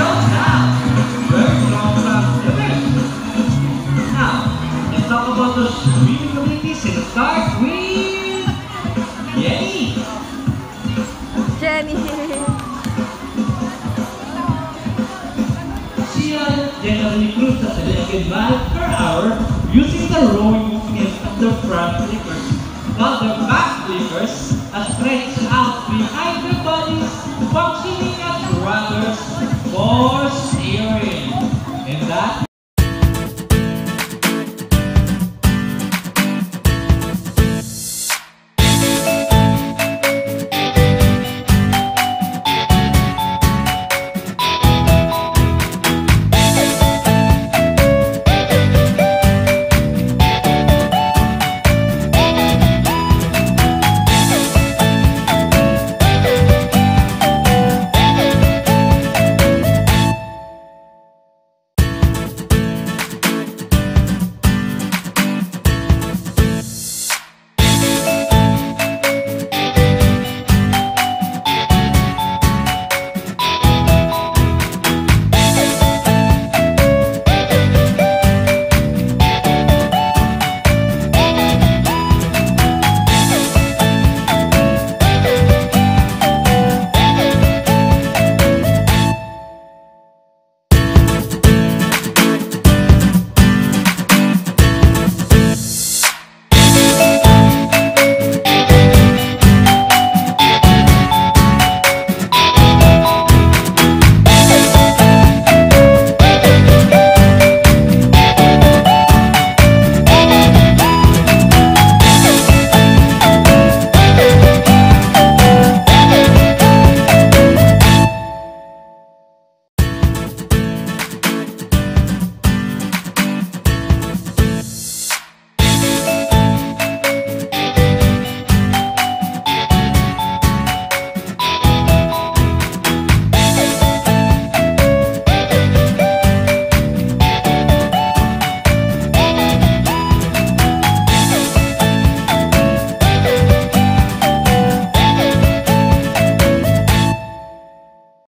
now, very long flippers. Now, let's talk about the swimming abilities and start with Jenny. Jenny. She generally cruises at 11 miles per hour using the rowing movement of the front flippers, while the back flippers are stretched out behind their bodies, functioning as rudders for steering.